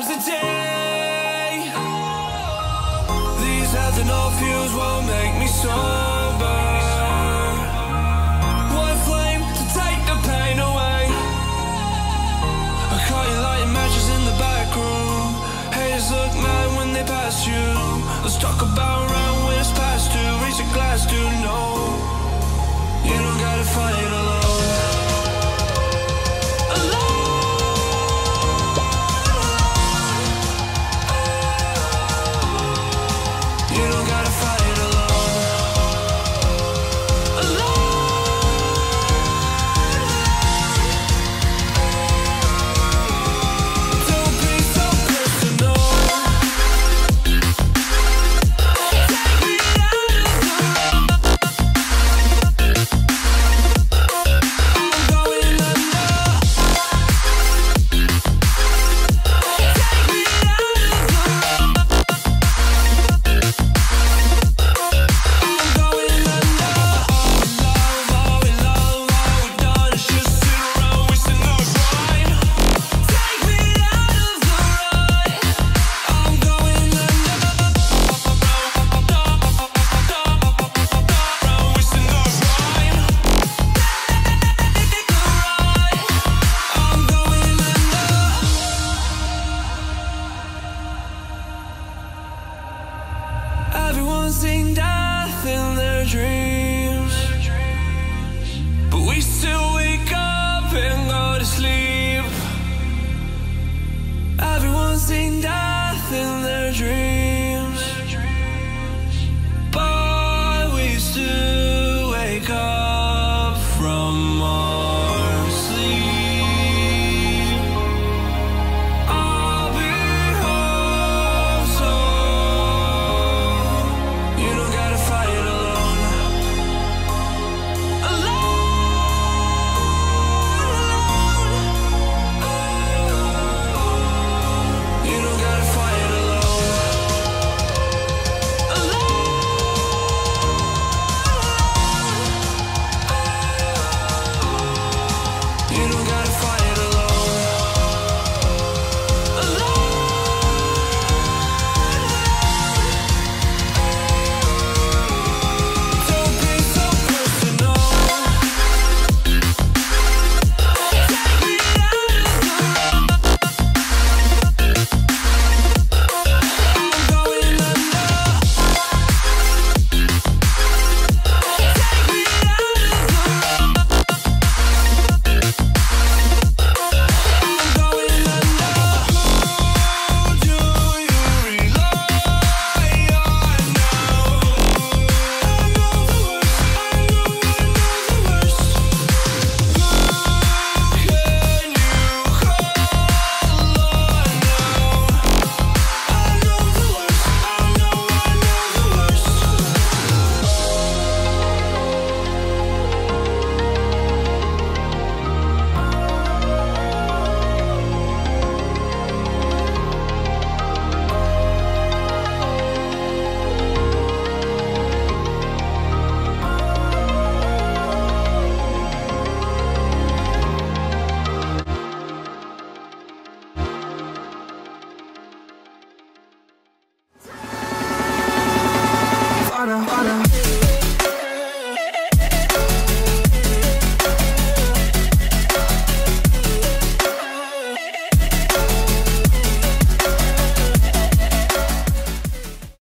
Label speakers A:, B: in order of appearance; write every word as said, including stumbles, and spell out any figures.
A: the day. These ethanol fuels won't make me sober. One flame to take the pain away. I caught you lighting matches in the back room. Haters look mad when they pass you. Let's talk about round when it's past due. Reach a glass, dude, no. You don't gotta fight alone.